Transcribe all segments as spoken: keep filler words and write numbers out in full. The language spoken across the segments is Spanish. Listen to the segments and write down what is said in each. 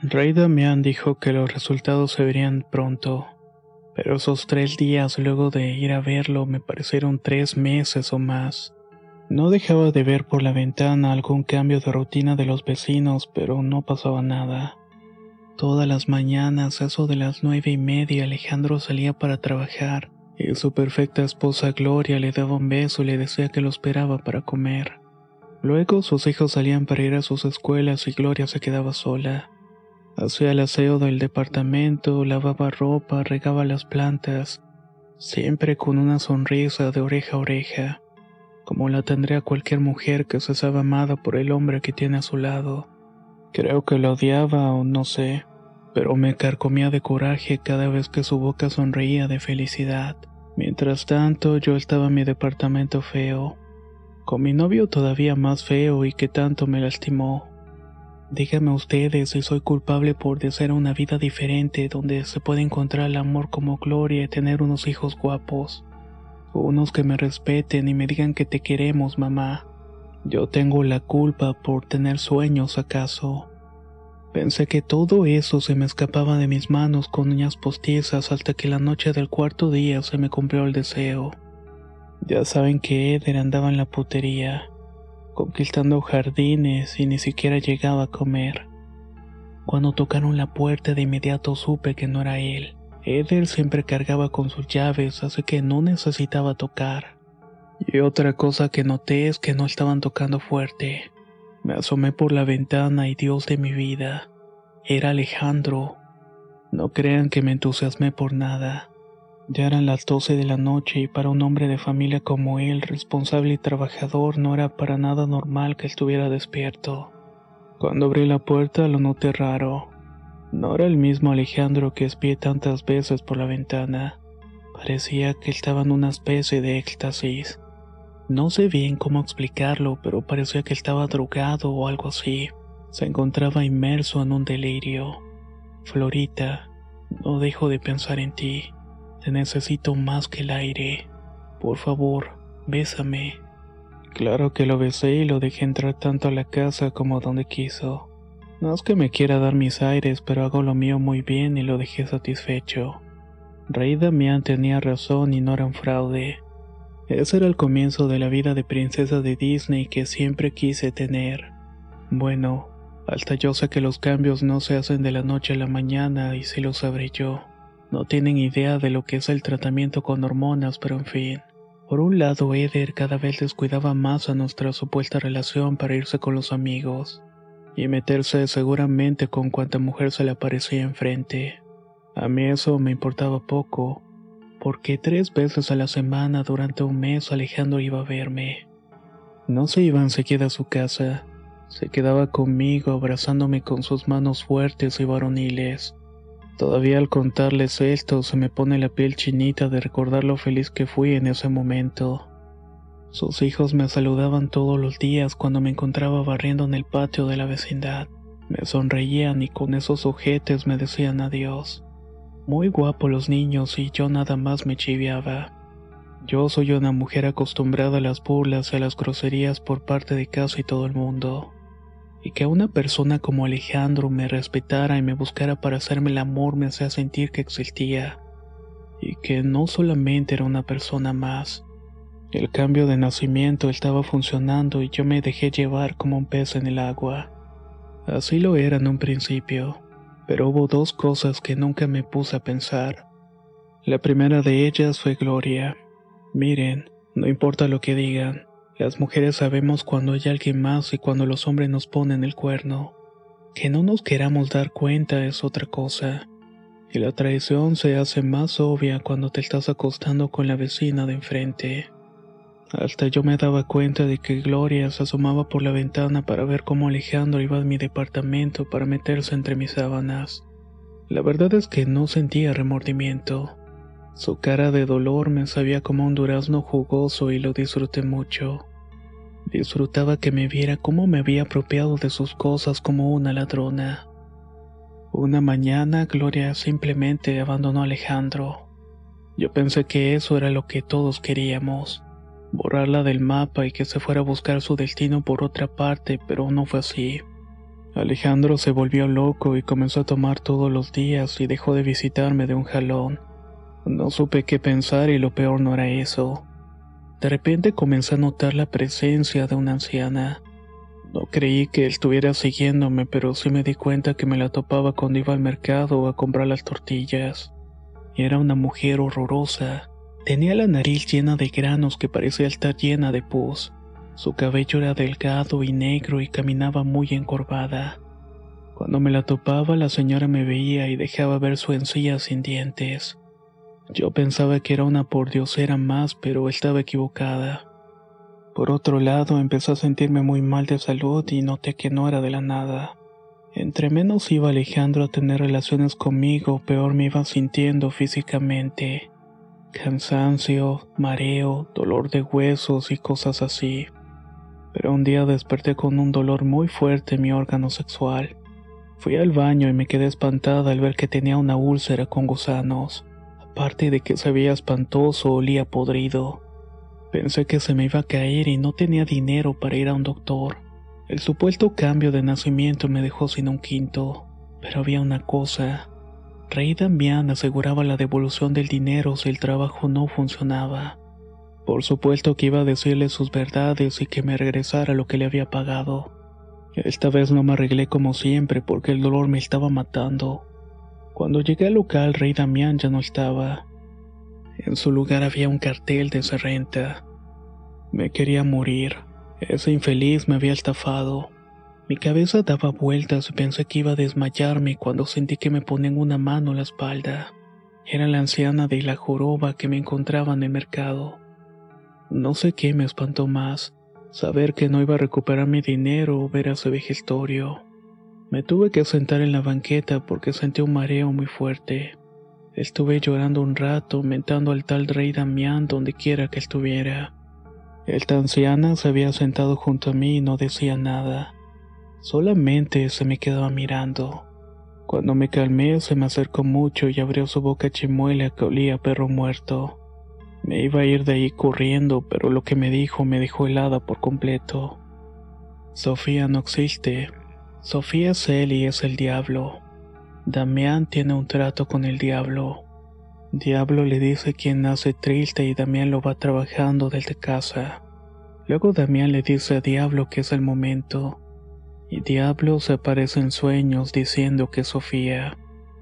Rey Damián dijo que los resultados se verían pronto, pero esos tres días luego de ir a verlo me parecieron tres meses o más. No dejaba de ver por la ventana algún cambio de rutina de los vecinos, pero no pasaba nada. Todas las mañanas, a eso de las nueve y media, Alejandro salía para trabajar, y su perfecta esposa Gloria le daba un beso y le decía que lo esperaba para comer. Luego sus hijos salían para ir a sus escuelas y Gloria se quedaba sola. Hacía el aseo del departamento, lavaba ropa, regaba las plantas, siempre con una sonrisa de oreja a oreja, como la tendría cualquier mujer que se sabe amada por el hombre que tiene a su lado. Creo que lo odiaba o no sé, pero me carcomía de coraje cada vez que su boca sonreía de felicidad. Mientras tanto, yo estaba en mi departamento feo, con mi novio todavía más feo y que tanto me lastimó. Díganme ustedes si soy culpable por desear una vida diferente donde se puede encontrar el amor como Gloria y tener unos hijos guapos. Unos que me respeten y me digan que te queremos, mamá. Yo tengo la culpa por tener sueños, ¿acaso? Pensé que todo eso se me escapaba de mis manos con uñas postizas hasta que la noche del cuarto día se me cumplió el deseo. Ya saben que Eder andaba en la putería, conquistando jardines y ni siquiera llegaba a comer. Cuando tocaron la puerta de inmediato supe que no era él. Eder siempre cargaba con sus llaves, así que no necesitaba tocar. Y otra cosa que noté es que no estaban tocando fuerte. Me asomé por la ventana y Dios de mi vida, era Alejandro. No crean que me entusiasmé por nada. Ya eran las doce de la noche y para un hombre de familia como él, responsable y trabajador, no era para nada normal que estuviera despierto. Cuando abrí la puerta lo noté raro. No era el mismo Alejandro que espié tantas veces por la ventana. Parecía que estaba en una especie de éxtasis. No sé bien cómo explicarlo, pero parecía que estaba drogado o algo así. Se encontraba inmerso en un delirio. Florita, no dejo de pensar en ti. Te necesito más que el aire. Por favor, bésame. Claro que lo besé y lo dejé entrar tanto a la casa como a donde quiso. No es que me quiera dar mis aires, pero hago lo mío muy bien y lo dejé satisfecho. Rey Damián tenía razón y no era un fraude. Ese era el comienzo de la vida de princesa de Disney que siempre quise tener. Bueno, hasta yo sé que los cambios no se hacen de la noche a la mañana y sí lo sabré yo. No tienen idea de lo que es el tratamiento con hormonas, pero en fin. Por un lado, Eder cada vez descuidaba más a nuestra supuesta relación para irse con los amigos y meterse seguramente con cuanta mujer se le aparecía enfrente. A mí eso me importaba poco, porque tres veces a la semana durante un mes Alejandro iba a verme. No se iba enseguida a su casa, se quedaba conmigo abrazándome con sus manos fuertes y varoniles. Todavía al contarles esto se me pone la piel chinita de recordar lo feliz que fui en ese momento. Sus hijos me saludaban todos los días cuando me encontraba barriendo en el patio de la vecindad. Me sonreían y con esos ojetes me decían adiós. Muy guapos los niños y yo nada más me chiviaba. Yo soy una mujer acostumbrada a las burlas y a las groserías por parte de casi todo el mundo. Y que una persona como Alejandro me respetara y me buscara para hacerme el amor me hacía sentir que existía. Y que no solamente era una persona más. El cambio de nacimiento estaba funcionando y yo me dejé llevar como un pez en el agua. Así lo era en un principio, pero hubo dos cosas que nunca me puse a pensar. La primera de ellas fue Gloria. Miren, no importa lo que digan. Las mujeres sabemos cuando hay alguien más y cuando los hombres nos ponen el cuerno. Que no nos queramos dar cuenta es otra cosa. Y la traición se hace más obvia cuando te estás acostando con la vecina de enfrente. Hasta yo me daba cuenta de que Gloria se asomaba por la ventana para ver cómo Alejandro iba a mi departamento para meterse entre mis sábanas. La verdad es que no sentía remordimiento. Su cara de dolor me sabía como un durazno jugoso y lo disfruté mucho. Disfrutaba que me viera cómo me había apropiado de sus cosas como una ladrona. Una mañana Gloria simplemente abandonó a Alejandro. Yo pensé que eso era lo que todos queríamos, borrarla del mapa y que se fuera a buscar su destino por otra parte, pero no fue así. Alejandro se volvió loco y comenzó a tomar todos los días y dejó de visitarme de un jalón. No supe qué pensar y lo peor no era eso. De repente comencé a notar la presencia de una anciana. No creí que él estuviera siguiéndome, pero sí me di cuenta que me la topaba cuando iba al mercado a comprar las tortillas. Era una mujer horrorosa. Tenía la nariz llena de granos que parecía estar llena de pus. Su cabello era delgado y negro y caminaba muy encorvada. Cuando me la topaba, la señora me veía y dejaba ver su encía sin dientes. Yo pensaba que era una pordiosera más, pero estaba equivocada. Por otro lado, empecé a sentirme muy mal de salud y noté que no era de la nada. Entre menos iba Alejandro a tener relaciones conmigo, peor me iba sintiendo físicamente. Cansancio, mareo, dolor de huesos y cosas así. Pero un día desperté con un dolor muy fuerte en mi órgano sexual. Fui al baño y me quedé espantada al ver que tenía una úlcera con gusanos. Aparte de que se veía espantoso, olía podrido. Pensé que se me iba a caer y no tenía dinero para ir a un doctor. El supuesto cambio de nacimiento me dejó sin un quinto. Pero había una cosa. Rey Damián aseguraba la devolución del dinero si el trabajo no funcionaba. Por supuesto que iba a decirle sus verdades y que me regresara lo que le había pagado. Esta vez no me arreglé como siempre porque el dolor me estaba matando. Cuando llegué al local, Rey Damián ya no estaba. En su lugar había un cartel de renta. Me quería morir. Ese infeliz me había estafado. Mi cabeza daba vueltas y pensé que iba a desmayarme cuando sentí que me ponían una mano en la espalda. Era la anciana de la joroba que me encontraba en el mercado. No sé qué me espantó más, saber que no iba a recuperar mi dinero o ver a ese vejestorio. Me tuve que sentar en la banqueta porque sentí un mareo muy fuerte. Estuve llorando un rato, mentando al tal Rey Damián donde quiera que estuviera. Esta anciana se había sentado junto a mí y no decía nada. Solamente se me quedaba mirando. Cuando me calmé, se me acercó mucho y abrió su boca chimuela que olía a perro muerto. Me iba a ir de ahí corriendo, pero lo que me dijo me dejó helada por completo. Sofía no existe. Sofía es él y es el diablo. Damián tiene un trato con el diablo. Diablo le dice quien nace triste y Damián lo va trabajando desde casa. Luego Damián le dice a Diablo que es el momento. Y Diablo se aparece en sueños diciendo que es Sofía.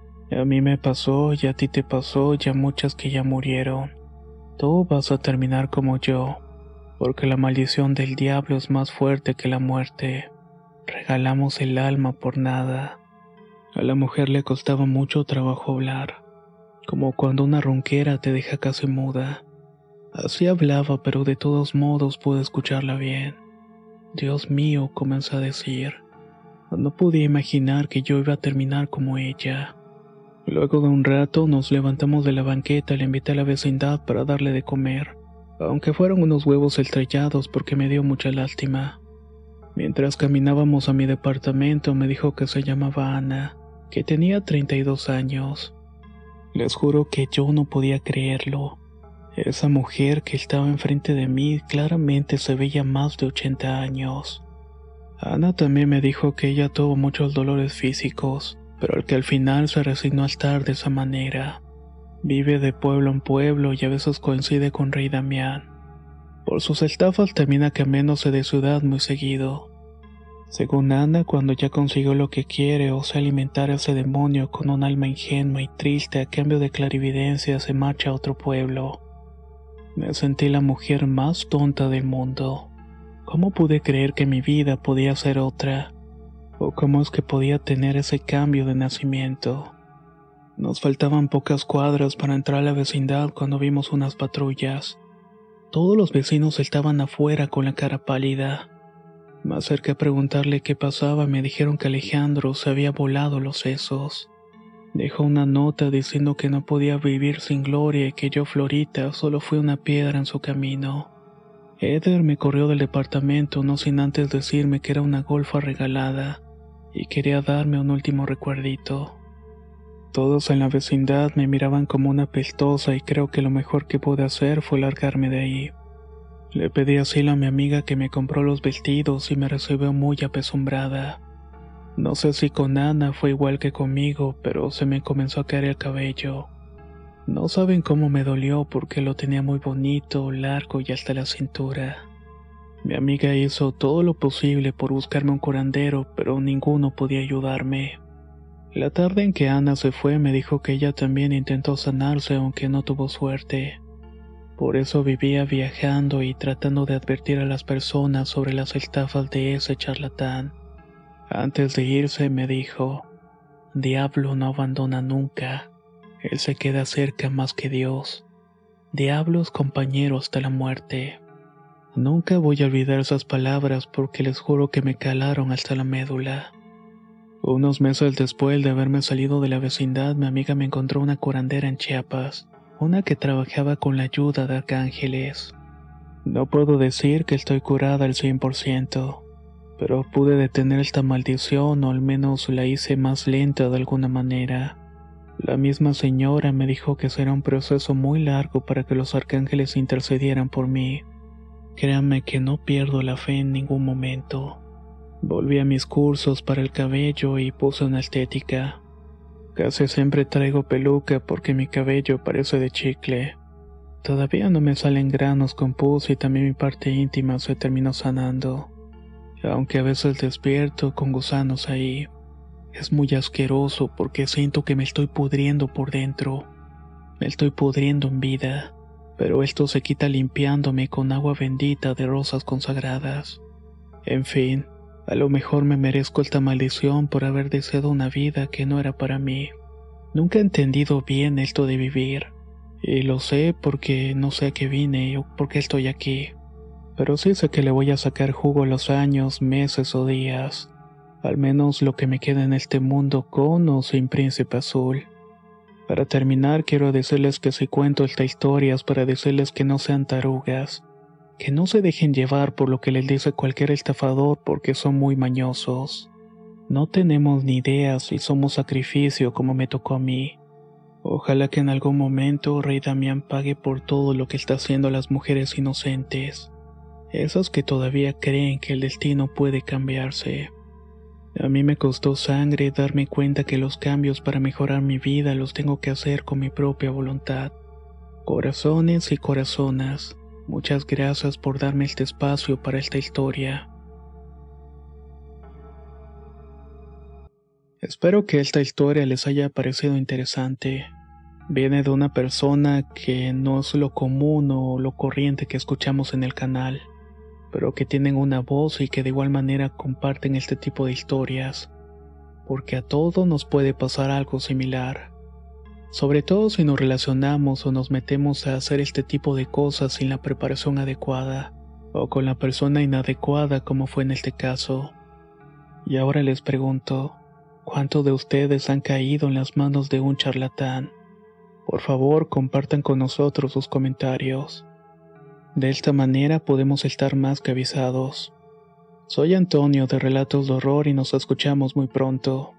A mí me pasó y a ti te pasó y a muchas que ya murieron. Tú vas a terminar como yo, porque la maldición del diablo es más fuerte que la muerte. Regalamos el alma por nada. A la mujer le costaba mucho trabajo hablar, como cuando una ronquera te deja casi muda. Así hablaba, pero de todos modos pude escucharla bien. Dios mío, comenzó a decir. No podía imaginar que yo iba a terminar como ella. Luego de un rato nos levantamos de la banqueta y le invité a la vecindad para darle de comer, aunque fueron unos huevos estrellados porque me dio mucha lástima. Mientras caminábamos a mi departamento me dijo que se llamaba Ana, que tenía treinta y dos años. Les juro que yo no podía creerlo. Esa mujer que estaba enfrente de mí claramente se veía más de ochenta años. Ana también me dijo que ella tuvo muchos dolores físicos, pero que al final se resignó a estar de esa manera. Vive de pueblo en pueblo y a veces coincide con Rey Damián. Por sus estafas termina cambiándose de ciudad muy seguido. Según Ana, cuando ya consiguió lo que quiere, o sea alimentar a ese demonio con un alma ingenua y triste a cambio de clarividencia, se marcha a otro pueblo. Me sentí la mujer más tonta del mundo. ¿Cómo pude creer que mi vida podía ser otra? ¿O cómo es que podía tener ese cambio de nacimiento? Nos faltaban pocas cuadras para entrar a la vecindad cuando vimos unas patrullas. Todos los vecinos estaban afuera con la cara pálida. Me acerqué a preguntarle qué pasaba y me dijeron que Alejandro se había volado los sesos. Dejó una nota diciendo que no podía vivir sin Gloria y que yo, Florita, solo fui una piedra en su camino. Eder me corrió del departamento no sin antes decirme que era una golfa regalada y quería darme un último recuerdito. Todos en la vecindad me miraban como una pestosa y creo que lo mejor que pude hacer fue largarme de ahí. Le pedí asilo a mi amiga que me compró los vestidos y me recibió muy apesumbrada. No sé si con Ana fue igual que conmigo, pero se me comenzó a caer el cabello. No saben cómo me dolió porque lo tenía muy bonito, largo y hasta la cintura. Mi amiga hizo todo lo posible por buscarme un curandero, pero ninguno podía ayudarme. La tarde en que Ana se fue me dijo que ella también intentó sanarse aunque no tuvo suerte. Por eso vivía viajando y tratando de advertir a las personas sobre las estafas de ese charlatán. Antes de irse me dijo, Diablo no abandona nunca, él se queda cerca más que Dios. Diablo es compañero hasta la muerte. Nunca voy a olvidar esas palabras porque les juro que me calaron hasta la médula. Unos meses después de haberme salido de la vecindad, mi amiga me encontró una curandera en Chiapas, una que trabajaba con la ayuda de arcángeles. No puedo decir que estoy curada al cien por ciento, pero pude detener esta maldición o al menos la hice más lenta de alguna manera. La misma señora me dijo que será un proceso muy largo para que los arcángeles intercedieran por mí. Créanme que no pierdo la fe en ningún momento. Volví a mis cursos para el cabello y puse una estética. Casi siempre traigo peluca porque mi cabello parece de chicle. Todavía no me salen granos con pus y también mi parte íntima se terminó sanando. Aunque a veces despierto con gusanos ahí. Es muy asqueroso porque siento que me estoy pudriendo por dentro. Me estoy pudriendo en vida. Pero esto se quita limpiándome con agua bendita de rosas consagradas. En fin, a lo mejor me merezco esta maldición por haber deseado una vida que no era para mí. Nunca he entendido bien esto de vivir. Y lo sé porque no sé a qué vine o por qué estoy aquí. Pero sí sé que le voy a sacar jugo a los años, meses o días. Al menos lo que me queda en este mundo con o sin Príncipe Azul. Para terminar, quiero decirles que si cuento esta historia es para decirles que no sean tarugas, que no se dejen llevar por lo que les dice cualquier estafador porque son muy mañosos. No tenemos ni idea si somos sacrificio como me tocó a mí. Ojalá que en algún momento Rey Damián pague por todo lo que está haciendo a las mujeres inocentes, esas que todavía creen que el destino puede cambiarse. A mí me costó sangre darme cuenta que los cambios para mejorar mi vida los tengo que hacer con mi propia voluntad. Corazones y corazonas, muchas gracias por darme este espacio para esta historia. Espero que esta historia les haya parecido interesante. Viene de una persona que no es lo común o lo corriente que escuchamos en el canal, pero que tienen una voz y que de igual manera comparten este tipo de historias, porque a todos nos puede pasar algo similar, sobre todo si nos relacionamos o nos metemos a hacer este tipo de cosas sin la preparación adecuada, o con la persona inadecuada como fue en este caso. Y ahora les pregunto, ¿cuántos de ustedes han caído en las manos de un charlatán? Por favor, compartan con nosotros sus comentarios. De esta manera podemos estar más que avisados. Soy Antonio de Relatos de Horror y nos escuchamos muy pronto.